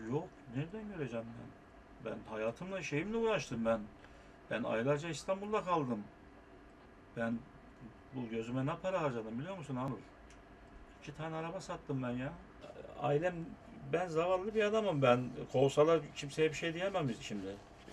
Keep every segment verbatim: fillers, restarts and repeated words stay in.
Yok, nereden göreceğim ben? Ben hayatımla şeyimle uğraştım ben. Ben aylarca İstanbul'da kaldım. Ben bu gözüme ne para harcadım biliyor musun Anıl? İki tane araba sattım ben ya. Ailem, ben zavallı bir adamım ben. Kovsalar kimseye bir şey diyemem şimdi.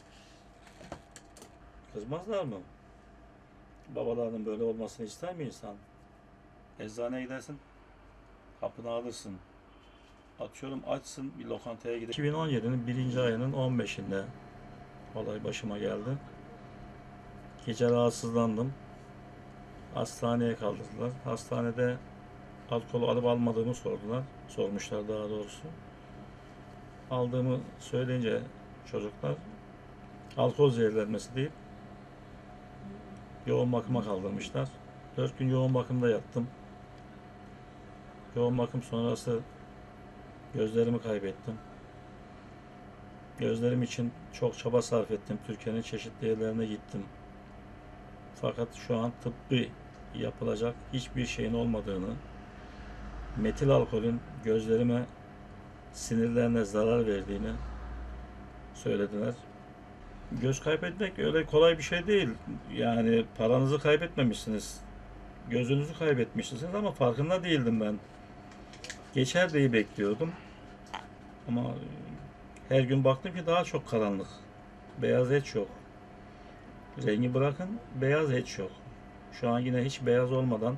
Kızmazlar mı? Babalarının böyle olmasını ister mi insan? Eczaneye gidersin, kapını alırsın. Atıyorum açsın bir lokantaya gider. iki bin on yedinin birinci ayının on beşinde olay başıma geldi. Gece rahatsızlandım. Hastaneye kaldırdılar. Hastanede alkol alıp almadığımı sordular. Sormuşlar daha doğrusu. Aldığımı söyleyince çocuklar alkol zehirlenmesi deyip yoğun bakıma kaldırmışlar. Dört gün yoğun bakımda yattım. Yoğun bakım sonrası gözlerimi kaybettim. Gözlerim için çok çaba sarf ettim. Türkiye'nin çeşitli yerlerine gittim. Fakat şu an tıbbi yapılacak hiçbir şeyin olmadığını, metil alkolün gözlerime, sinirlerine zarar verdiğini söylediler. Göz kaybetmek öyle kolay bir şey değil. Yani paranızı kaybetmemişsiniz. Gözünüzü kaybetmişsiniz ama farkında değildim ben. Geçer diye bekliyordum. Ama her gün baktım ki daha çok karanlık. Beyaz hiç yok. Rengi bırakın, beyaz hiç yok. Şu an yine hiç beyaz olmadan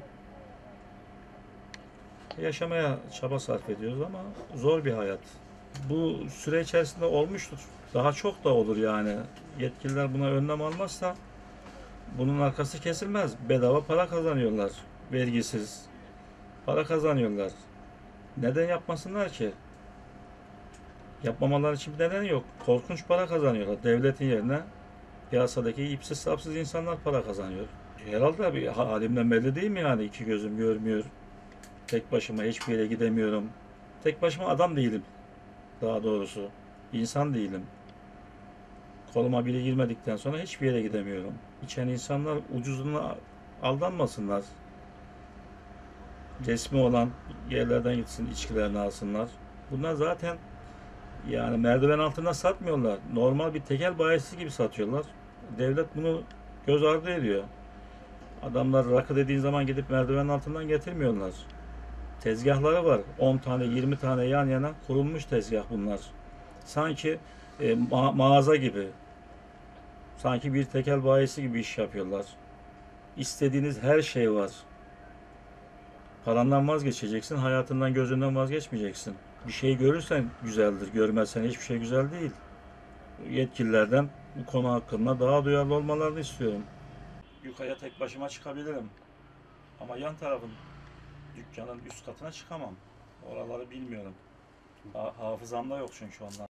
yaşamaya çaba sarf ediyoruz ama zor bir hayat. Bu süre içerisinde olmuştur. Daha çok da olur yani. Yetkililer buna önlem almazsa bunun arkası kesilmez. Bedava para kazanıyorlar. Vergisiz para kazanıyorlar. Neden yapmasınlar ki? Yapmamaları için bir neden yok. Korkunç para kazanıyorlar. Devletin yerine piyasadaki ipsiz sapsız insanlar para kazanıyor. Herhalde bir halimden belli değil mi yani? İki gözüm görmüyor. Tek başıma hiçbir yere gidemiyorum. Tek başıma adam değilim. Daha doğrusu insan değilim. Koluma biri girmedikten sonra hiçbir yere gidemiyorum. İçen insanlar ucuzuna aldanmasınlar. Resmi olan yerlerden gitsin, içkilerini alsınlar. Bunlar zaten yani merdiven altında satmıyorlar. Normal bir tekel bayisi gibi satıyorlar. Devlet bunu göz ardı ediyor. Adamlar rakı dediğin zaman gidip merdiven altından getirmiyorlar. Tezgahları var. on tane, yirmi tane yan yana kurulmuş tezgah bunlar. Sanki e, ma- mağaza gibi. Sanki bir tekel bayisi gibi iş yapıyorlar. İstediğiniz her şey var. Parandan vazgeçeceksin, hayatından, gözünden vazgeçmeyeceksin. Bir şey görürsen güzeldir, görmezsen hiçbir şey güzel değil. Yetkililerden bu konu hakkında daha duyarlı olmalarını istiyorum. Yukarıya tek başıma çıkabilirim. Ama yan tarafın dükkanın üst katına çıkamam. Oraları bilmiyorum. Ha- hafızamda yok çünkü onlar.